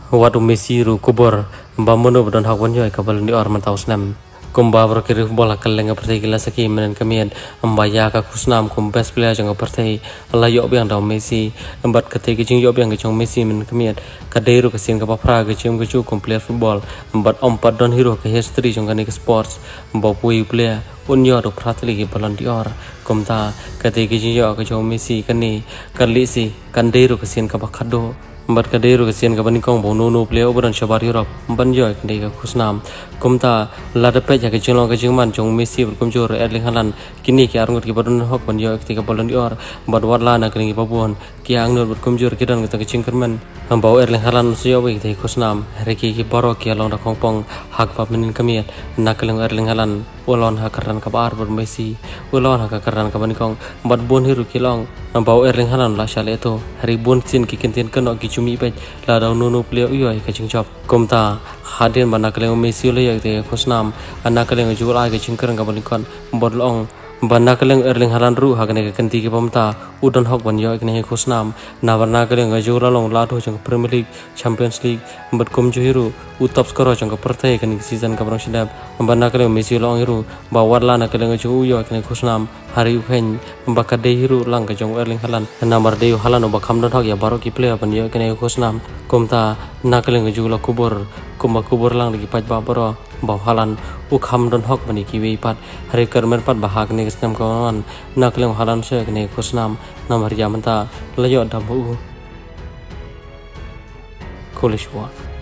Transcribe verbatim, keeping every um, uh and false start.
Wadu Messi ru kubur bamono bodon hak wanyo ka balon di or man taus nam kumba bro kiri bola kalenga pertai gila saki menen kamian ambaya ka kusnam kum best player jang pertai la yo biang daw Messi embat kate ki jing yo biang jong Messi menen kamian ka deru ka sin ka papra ga jing ga chu kum player football embat ompat don hero ka history jong ka sports emba pui player unyo do pratli ki balon di or kumta kate ki jing yo ka jong Messi kani kalisi kan deru ka sin ka bakado Empat kaderu kesian kapan kong bono no play over dan syabar Europe empat joy kendai ke kusnam kumta lada pej ke jenglong ke jengman jong Messi berkumjur Erling Haaland kini ki arngut ki badun hok ban joy ketika balon dior empat warla na kini babon ki angnur berkumjur kidan kita ke jengkerman ambau Erling Haaland suyo wi ketika kusnam reki ki baro ki along da kongpong hak bab menin kamiat nakeleng Erling Haaland ulon hakaran kabar ber Messi ulon hakaran kapan kong empat bon hiru kilong ambau Erling Haaland la syale itu hari bon sin ki kintin keno ki cumi pej la daw nono play uyo ka jingchop komta hadin bana keleng Messi le yak te khosnam anna keleng jul ai ka jingker ka balikon bodlong bana keleng Erling Haaland ru hakne ka kanti ki pamta udon hok ban yo ikne khosnam na bana keleng jul long la tho jang Premier League Champions League bat kom ju hiru u top scorer jang ka pertai kan season ka brong sidap bana keleng Messi long hiru ba warla na keleng ju uyo ikne khosnam hari uhen bakad de hiru lang ka jong Erling Haaland namar de Haaland ba kham don hok ya baro ki player ban yo ikne khosnam komta nakeleng jula kubur kumba kubur lang lagi paj babaro baw Haaland u kham don hok bani ki wei pat hari kermen pat bahag ne snam kawan nakeleng Haaland se ne khosnam namar yamanta layo dabu kolishwa